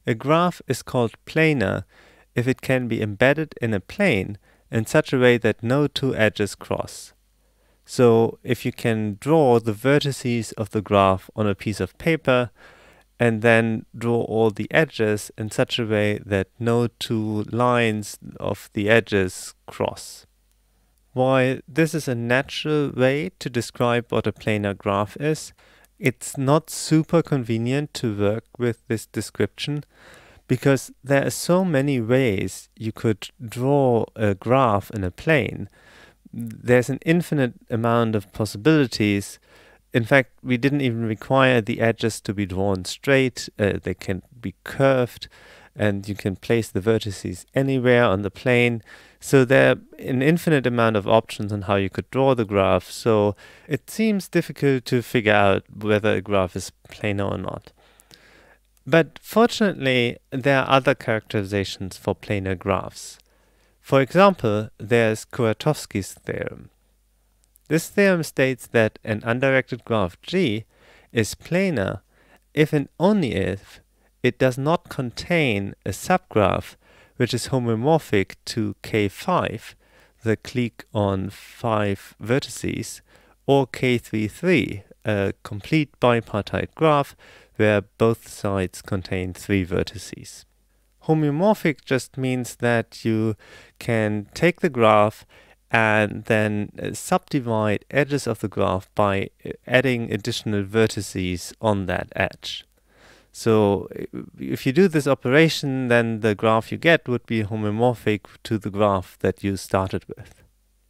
A graph is called planar if it can be embedded in a plane in such a way that no two edges cross. So if you can draw the vertices of the graph on a piece of paper and then draw all the edges in such a way that no two lines of the edges cross. While this is a natural way to describe what a planar graph is, it's not super convenient to work with this description because there are so many ways you could draw a graph in a plane. There's an infinite amount of possibilities. In fact, we didn't even require the edges to be drawn straight. They can be curved, and you can place the vertices anywhere on the plane. So there are an infinite amount of options on how you could draw the graph. So it seems difficult to figure out whether a graph is planar or not. But fortunately, there are other characterizations for planar graphs. For example, there's Kuratovskys Theorem. This theorem states that an undirected graph G is planar if and only if it does not contain a subgraph which is homomorphic to K5, the clique on 5 vertices, or K33, a complete bipartite graph where both sides contain 3 vertices. Homomorphic just means that you can take the graph and then subdivide edges of the graph by adding additional vertices on that edge. So if you do this operation, then the graph you get would be homomorphic to the graph that you started with.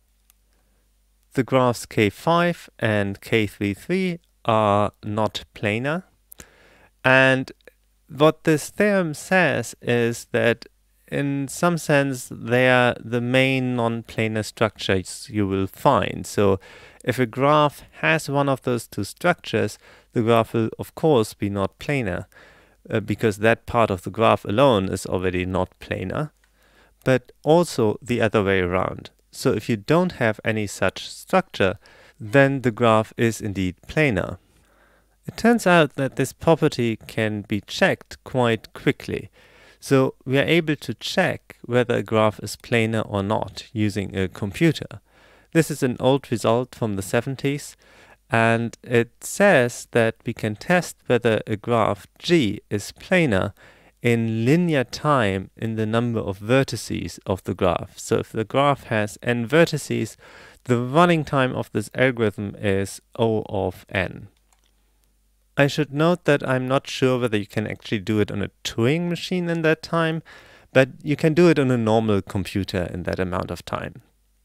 The graphs K5 and K33 are not planar. And what this theorem says is that in some sense they are the main non-planar structures you will find. So if a graph has one of those two structures, the graph will of course be not planar, because that part of the graph alone is already not planar, but also the other way around. So if you don't have any such structure, then the graph is indeed planar. It turns out that this property can be checked quite quickly. So we are able to check whether a graph is planar or not using a computer. This is an old result from the 70s, and it says that we can test whether a graph G is planar in linear time in the number of vertices of the graph. So if the graph has n vertices, the running time of this algorithm is O of n. I should note that I'm not sure whether you can actually do it on a Turing machine in that time, but you can do it on a normal computer in that amount of time.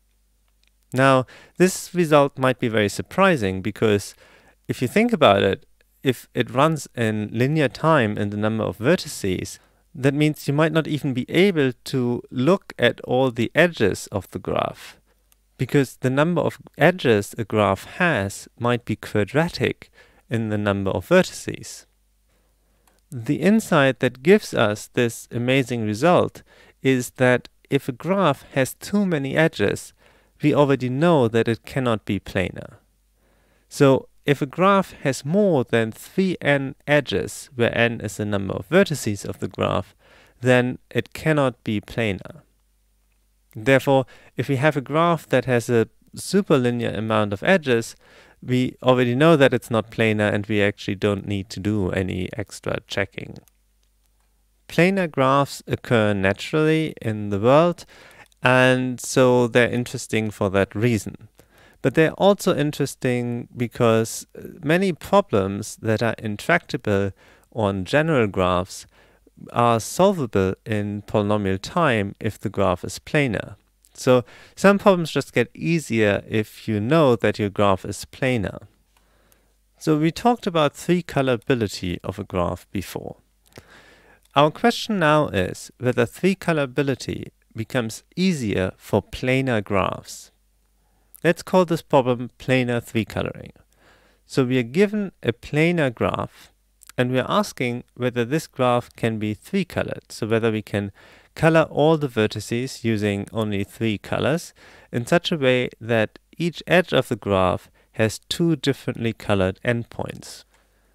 Now, this result might be very surprising because if you think about it, if it runs in linear time in the number of vertices, that means you might not even be able to look at all the edges of the graph, because the number of edges a graph has might be quadratic in the number of vertices. The insight that gives us this amazing result is that if a graph has too many edges, we already know that it cannot be planar. So if a graph has more than 3n edges, where n is the number of vertices of the graph, then it cannot be planar. Therefore, if we have a graph that has a superlinear amount of edges, we already know that it's not planar and we actually don't need to do any extra checking. Planar graphs occur naturally in the world, and so they're interesting for that reason. But they're also interesting because many problems that are intractable on general graphs are solvable in polynomial time if the graph is planar. So some problems just get easier if you know that your graph is planar. So we talked about three-colorability of a graph before. Our question now is whether three-colorability becomes easier for planar graphs. Let's call this problem planar three-coloring. So we are given a planar graph, and we are asking whether this graph can be three-colored, so whether we can color all the vertices using only 3 colors in such a way that each edge of the graph has 2 differently colored endpoints.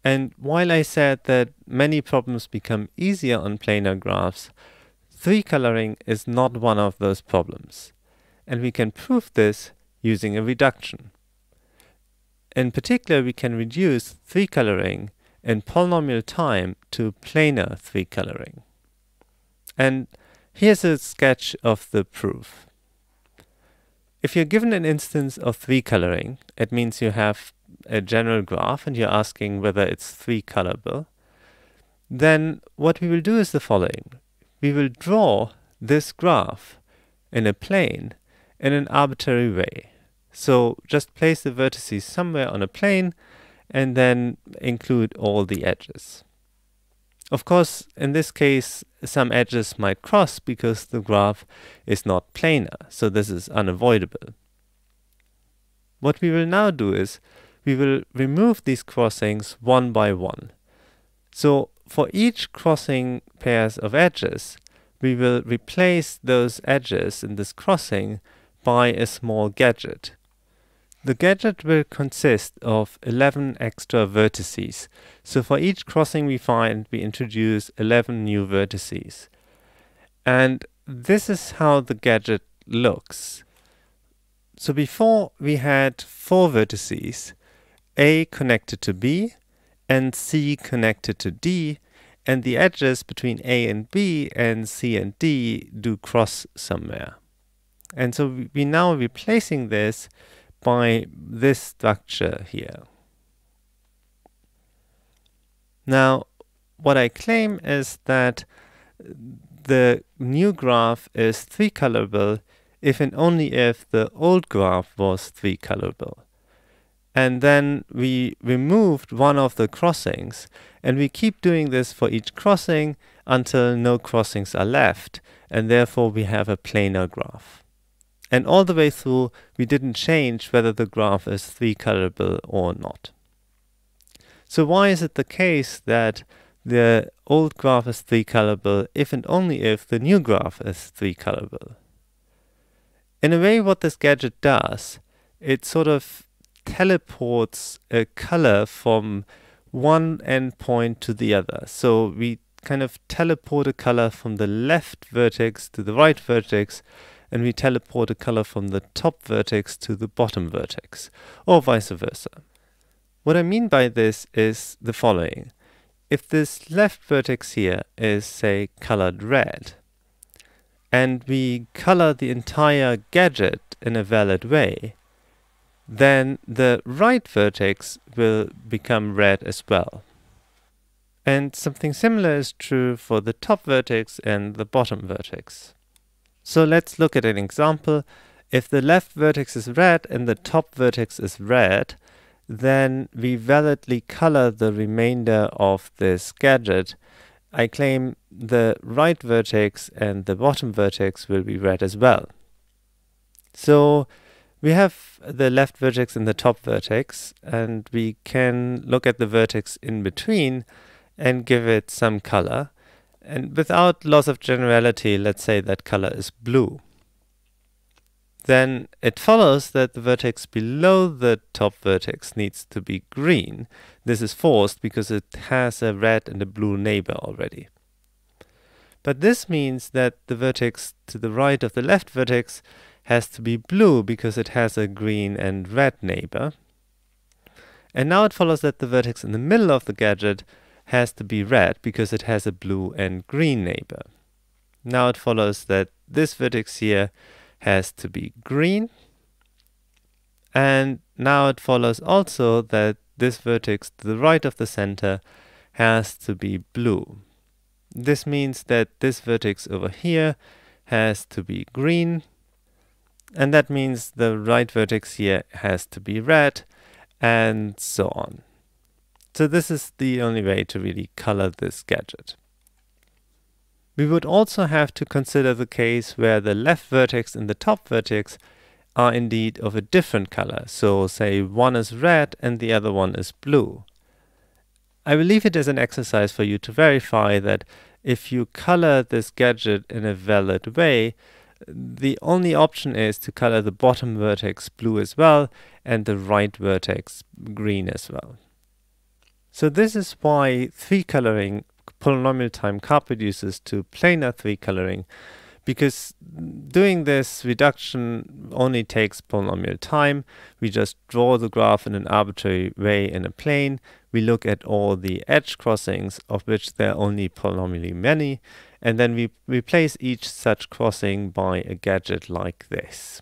And while I said that many problems become easier on planar graphs, 3-coloring is not one of those problems. And we can prove this using a reduction. In particular, we can reduce 3-coloring in polynomial time to planar 3-coloring. And here's a sketch of the proof. If you're given an instance of 3-coloring, it means you have a general graph and you're asking whether it's 3-colorable. Then what we will do is the following. We will draw this graph in a plane in an arbitrary way. So just place the vertices somewhere on a plane and then include all the edges. Of course, in this case, some edges might cross because the graph is not planar, so this is unavoidable. What we will now do is we will remove these crossings one by one. So for each crossing pairs of edges, we will replace those edges in this crossing by a small gadget. The gadget will consist of 11 extra vertices. So for each crossing we find, we introduce 11 new vertices. And this is how the gadget looks. So before we had 4 vertices, A connected to B and C connected to D, and the edges between A and B and C and D do cross somewhere. And so we now replacing this by this structure here. Now, what I claim is that the new graph is 3-colorable if and only if the old graph was 3-colorable. And then we removed one of the crossings, and we keep doing this for each crossing until no crossings are left, and therefore we have a planar graph. And all the way through, we didn't change whether the graph is 3-colorable or not. So why is it the case that the old graph is 3-colorable if and only if the new graph is 3-colorable? In a way, what this gadget does, it sort of teleports a color from one endpoint to the other. So we kind of teleport a color from the left vertex to the right vertex, and we teleport a color from the top vertex to the bottom vertex, or vice versa. What I mean by this is the following. If this left vertex here is, say, colored red, and we color the entire gadget in a valid way, then the right vertex will become red as well. And something similar is true for the top vertex and the bottom vertex. So let's look at an example. If the left vertex is red and the top vertex is red, then we validly color the remainder of this gadget. I claim the right vertex and the bottom vertex will be red as well. So we have the left vertex and the top vertex, and we can look at the vertex in between and give it some color. And without loss of generality, let's say that color is blue. Then it follows that the vertex below the top vertex needs to be green. This is forced because it has a red and a blue neighbor already. But this means that the vertex to the right of the left vertex has to be blue because it has a green and red neighbor. And now it follows that the vertex in the middle of the gadget has to be red because it has a blue and green neighbor. Now it follows that this vertex here has to be green, and now it follows also that this vertex to the right of the center has to be blue. This means that this vertex over here has to be green, and that means the right vertex here has to be red, and so on. So this is the only way to really color this gadget. We would also have to consider the case where the left vertex and the top vertex are indeed of a different color. So say one is red and the other one is blue. I will leave it as an exercise for you to verify that if you color this gadget in a valid way, the only option is to color the bottom vertex blue as well and the right vertex green as well. So this is why 3-coloring polynomial time car-reduces to planar 3-coloring, because doing this reduction only takes polynomial time. We just draw the graph in an arbitrary way in a plane. We look at all the edge crossings, of which there are only polynomially many, and then we replace each such crossing by a gadget like this.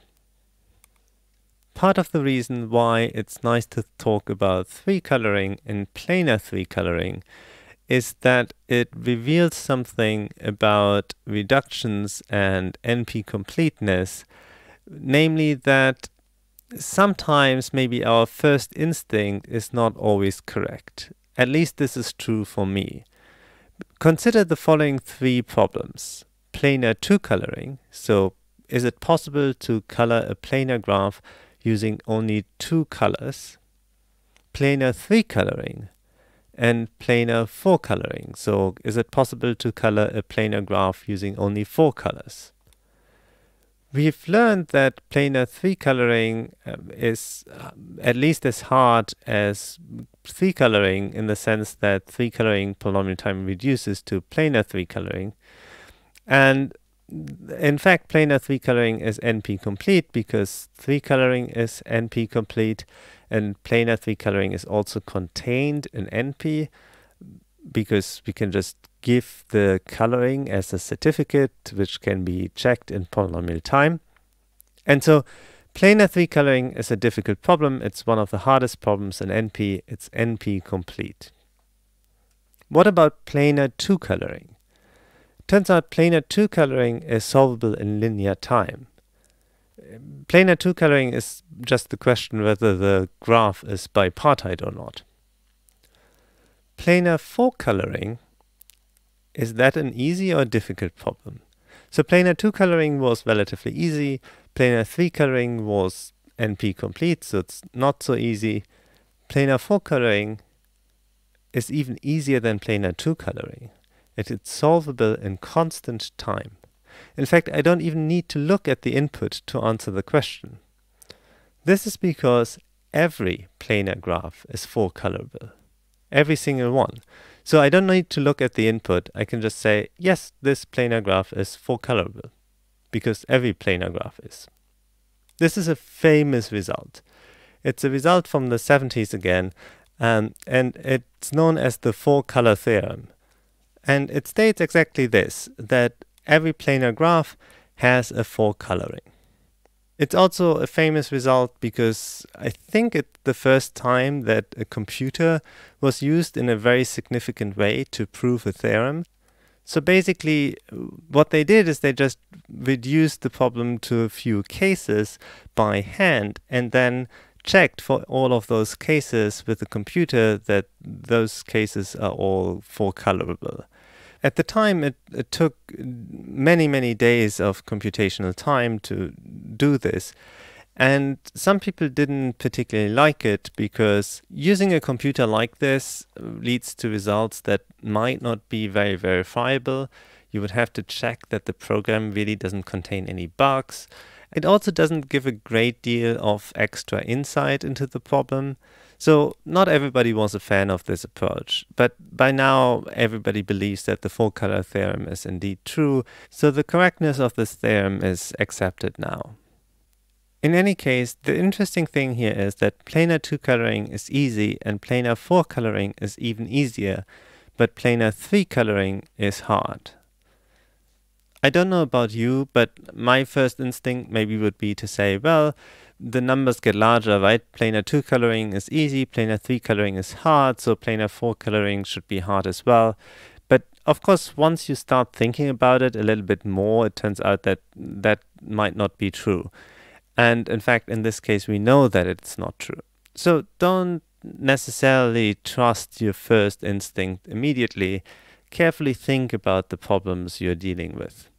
Part of the reason why it's nice to talk about 3-coloring and planar 3-coloring is that it reveals something about reductions and NP completeness, namely that sometimes maybe our first instinct is not always correct. At least this is true for me. Consider the following 3 problems. Planar 2-coloring. So is it possible to color a planar graph using only 2 colors? Planar 3-coloring. And planar 4-coloring. So is it possible to color a planar graph using only 4 colors? We've learned that planar 3-coloring is at least as hard as 3-coloring, in the sense that 3-coloring polynomial time reduces to planar 3-coloring. And in fact, planar 3-coloring is NP complete because 3-coloring is NP complete, and planar 3-coloring is also contained in NP because we can just give the coloring as a certificate which can be checked in polynomial time. And so planar 3-coloring is a difficult problem. It's one of the hardest problems in NP. It's NP complete. What about planar 2-coloring? Turns out planar 2-coloring is solvable in linear time. Planar 2-coloring is just the question whether the graph is bipartite or not. Planar 4-coloring, is that an easy or difficult problem? So planar 2-coloring was relatively easy. Planar 3-coloring was NP complete, so it's not so easy. Planar 4-coloring is even easier than planar 2-coloring. It is solvable in constant time. In fact, I don't even need to look at the input to answer the question. This is because every planar graph is 4-colorable. Every single one. So I don't need to look at the input. I can just say, yes, this planar graph is 4-colorable, because every planar graph is. This is a famous result. It's a result from the 70s again, and it's known as the 4-color theorem. And it states exactly this, that every planar graph has a 4-coloring. It's also a famous result because I think it's the first time that a computer was used in a very significant way to prove a theorem. So basically, what they did is they just reduced the problem to a few cases by hand and then checked for all of those cases with the computer that those cases are all 4-colorable. At the time, it took many, many days of computational time to do this. And some people didn't particularly like it because using a computer like this leads to results that might not be very verifiable. You would have to check that the program really doesn't contain any bugs. It also doesn't give a great deal of extra insight into the problem. So not everybody was a fan of this approach, but by now everybody believes that the 4-color theorem is indeed true, so the correctness of this theorem is accepted now. In any case, the interesting thing here is that planar 2-coloring is easy and planar 4-coloring is even easier, but planar 3-coloring is hard. I don't know about you, but my first instinct maybe would be to say, well, the numbers get larger, right? Planar 2-coloring is easy, planar 3-coloring is hard, so planar 4-coloring should be hard as well. But of course, once you start thinking about it a little bit more, it turns out that that might not be true. And in fact, in this case, we know that it's not true. So don't necessarily trust your first instinct immediately. Carefully think about the problems you're dealing with.